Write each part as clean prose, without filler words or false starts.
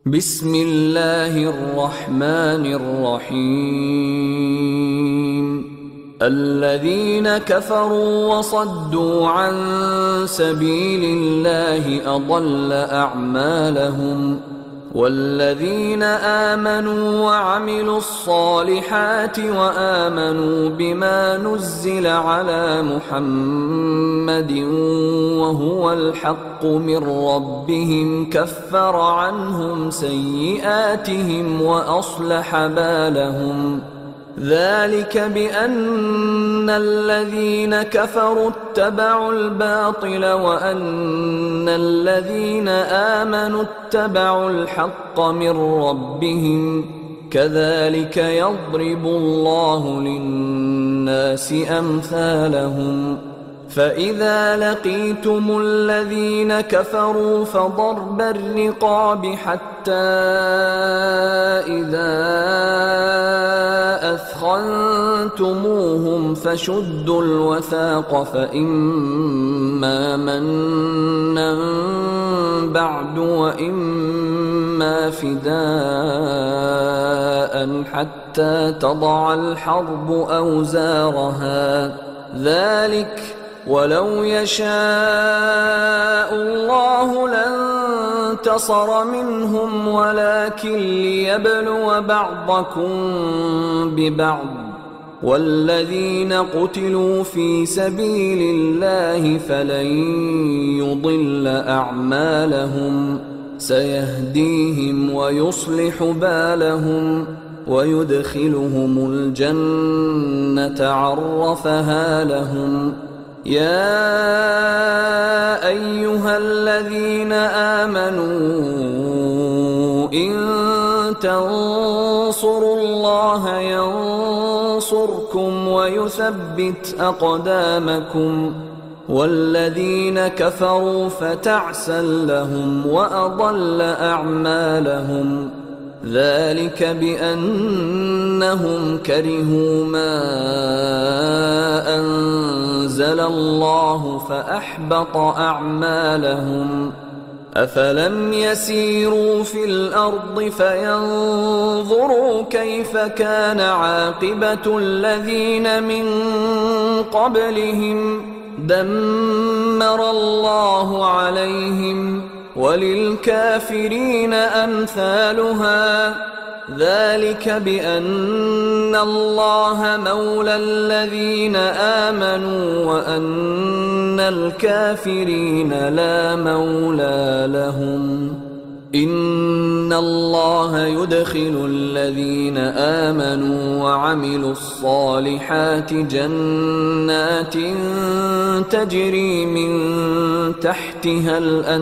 بسم الله الرحمن الرحيم. الذين كفروا وصدوا عن سبيل الله أضل أعمالهم، والذين آمنوا وعملوا الصالحات وآمنوا بما نزل على محمد وهو الحق من ربهم كفر عنهم سيئاتهم وأصلح بالهم. ذلك بأن الذين كفروا اتبعوا الباطل وأن الذين آمنوا اتبعوا الحق من ربهم، كذلك يضرب الله للناس أمثالهم. فإذا لقيتم الذين كفروا فضرب الرقاب حتى إذا أثخنتموهم فشدوا الوثاق، فإما منا بعد وإما فداء حتى تضع الحرب أوزارها. ذلك ولو يشاء الله لانتصر منهم ولكن ليبلو بعضكم ببعض، والذين قتلوا في سبيل الله فلن يضل أعمالهم، سيهديهم ويصلح بالهم ويدخلهم الجنة عرفها لهم. يا أيها الذين آمنوا إن تنصروا الله ينصركم ويثبت أقدامكم، والذين كفروا فتعسا لهم وأضل أعمالهم. ذلك بأنهم كرهوا ما أنزل الله فأحبط أعمالهم. أفلم يسيروا في الأرض فينظروا كيف كان عاقبة الذين من قبلهم، دمر الله عليهم وللكافرين أمثالها. ذلك بأن الله مولى الذين آمنوا وأن الكافرين لا مولى لهم. إن الله يدخل الذين آمنوا وعملوا الصالحات جنات تجري من تحتها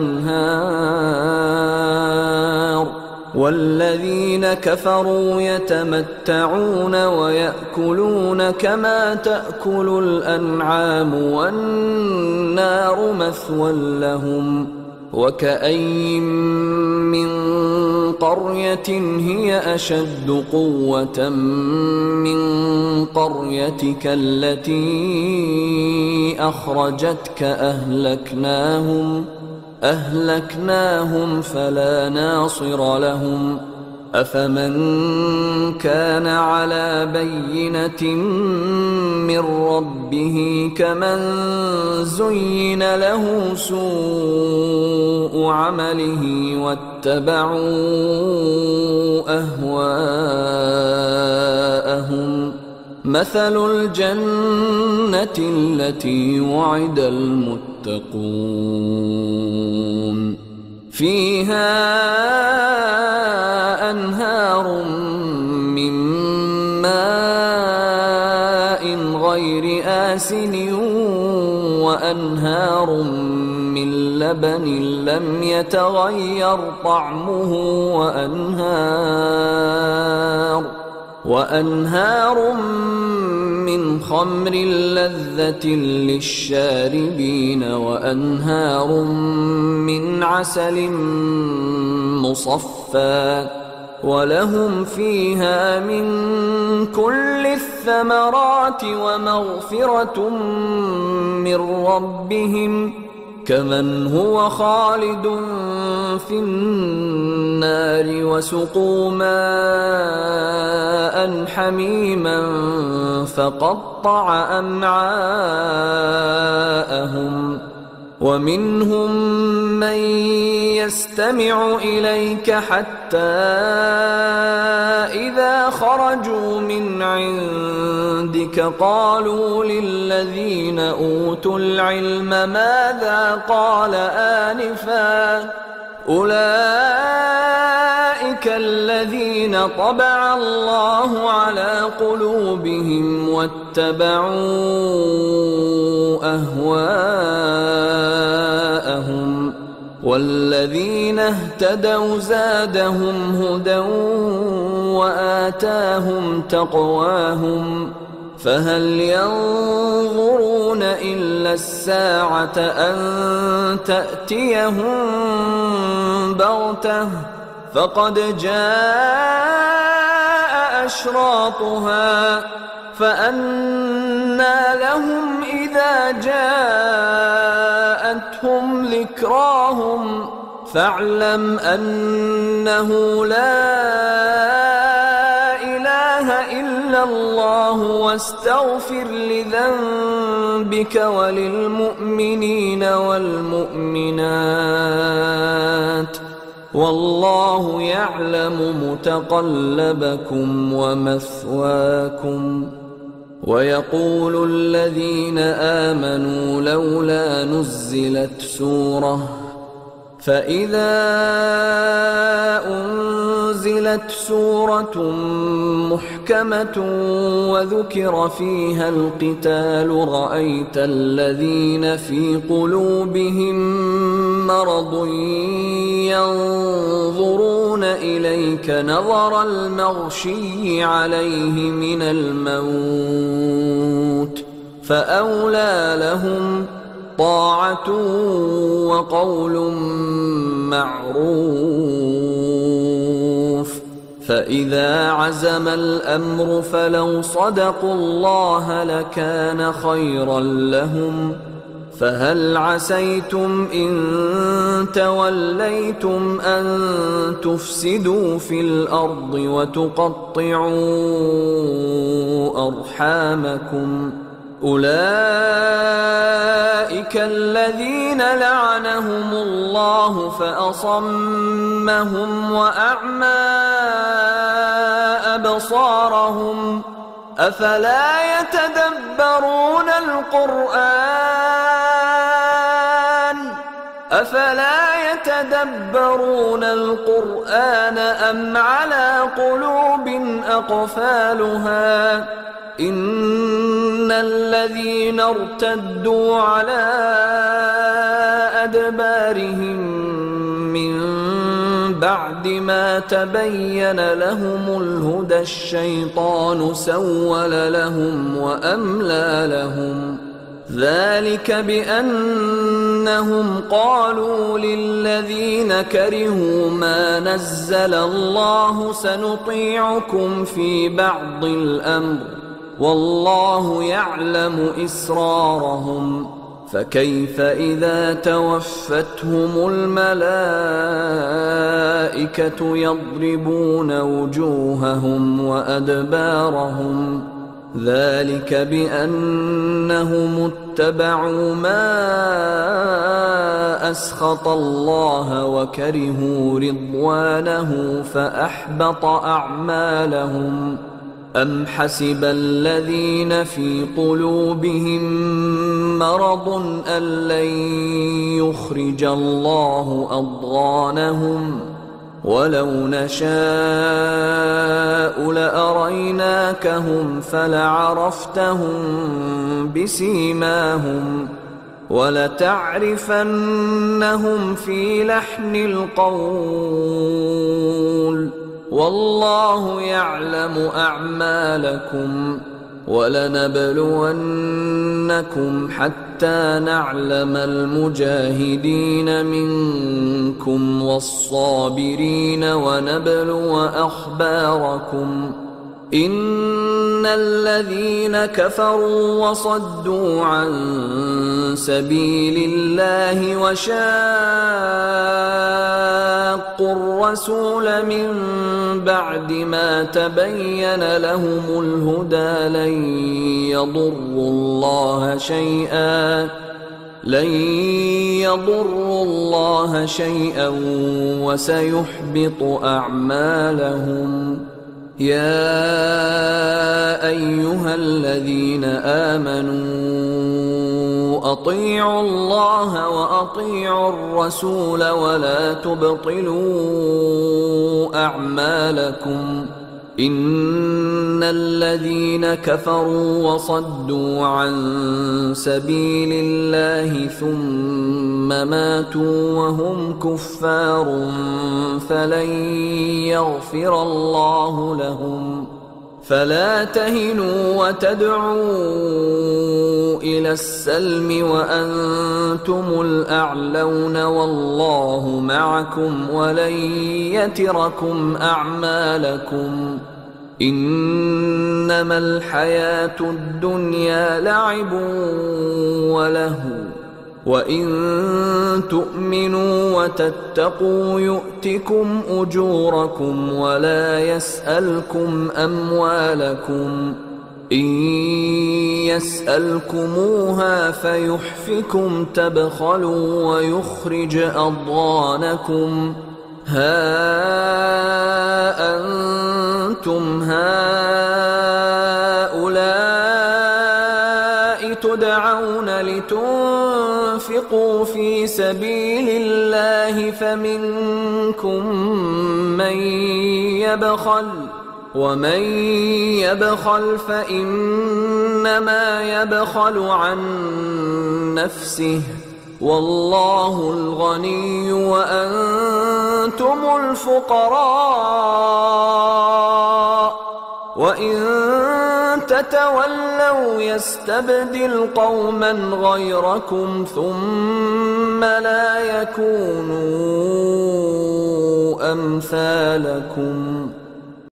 الأنهار، والذين كفروا يتمتعون ويأكلون كما تأكل الأنعام والنار مثوى لهم. وكأين من قرية هي أشد قوة من قريتك التي أخرجتك أهلكناهم فلا ناصر لهم. أفمن كان على بينة من ربه كمن زين له سوء عمله واتبعوا أهواءهم. مثل الجنة التي وعد المتقون فيها أنهار من ماء غير آسن وأنهار من لبن لم يتغير طعمه وأنهار من خمر لذة للشاربين وأنهار من عسل مصفى، ولهم فيها من كل الثمرات ومغفرة من ربهم كمن هو خالد في النار وسقوا ماء حميما فقطع أمعاءهم ومنهم من يستمع إليك حتى إذا خرجوا من عندك قالوا للذين أوتوا العلم ماذا قال آنفا أولئك الذين طبع الله على قلوبهم واتبعوا أهواءهم والذين اهتدوا زادهم هدى وآتاهم تقواهم فهل ينظرون إلا الساعة أن تأتيهم بغتة فقد جاء أشراطها فأنى لهم إذا جاءتهم ذكراهم فاعلم أنه لا إله إلا الله واستغفر لذنبك وللمؤمنين والمؤمنات والله يعلم متقلبكم ومثواكم ويقول الذين آمنوا لولا نزلت سورة فإذا أنزلت سورة محكمة وذكر فيها القتال رأيت الذين في قلوبهم مرض ينظرون إليك نظر المغشي عليه من الموت فأولى لهم طاعة وقول معروف فإذا عزم الأمر فلو صدقوا الله لكان خيرا لهم فهل عسيتم إن توليتم أن تفسدوا في الأرض وتقطعوا أرحامكم أولئك الذين لعنهم الله فأصمهم وأعمى أبصارهم أفلا يتدبرون القرآن أم على قلوب أقفالها إن الذين ارتدوا على أدبارهم من بعد ما تبين لهم الهدى الشيطان سول لهم وأملى لهم ذلك بأنهم قالوا للذين كرهوا ما نزل الله سنطيعكم في بعض الأمر والله يعلم إسرارهم فكيف إذا توفتهم الملائكة يضربون وجوههم وأدبارهم ذلك بأنهم اتبعوا ما أسخط الله وكرهوا رضوانه فأحبط أعمالهم أم حسب الذين في قلوبهم مرض أن لن يخرج الله أضغانهم ولو نشاء لأريناكهم فلعرفتهم بسيماهم ولتعرفنهم في لحن القول والله يعلم أعمالكم ولنبلونكم حتى نعلم المجاهدين منكم والصابرين ونبلو أخباركم إن الذين كفروا وصدوا عن سبيل الله وشاقوا الرسول من بعد ما تبين لهم الهدى لن يضروا الله شيئا وسيحبط أعمالهم. يا أيها الذين آمنوا أطيعوا الله وأطيعوا الرسول ولا تبطلوا أعمالكم. إن الذين كفروا وصدوا عن سبيل الله ثم ماتوا وهم كفار فلن يغفر الله لهم. فلا تهنوا وتدعوا إلى السلم وأنتم الأعلون والله معكم ولن يتركم أعمالكم. إنما الحياة الدنيا لعب ولهو وإن تؤمنوا وتتقوا يؤتكم أجوركم ولا يسألكم أموالكم. إن يسألكموها فيحفكم تبخلوا ويخرج أضغانكم. ها أنتم هؤلاء تدعون لتنفقوا في سبيل الله فمنكم من يبخل ومن يبخل فإنما يبخل عن نفسه والله الغني وأنتم الفقراء وإن تتولوا يستبدل قوما غيركم ثم لا يكونوا أمثالكم.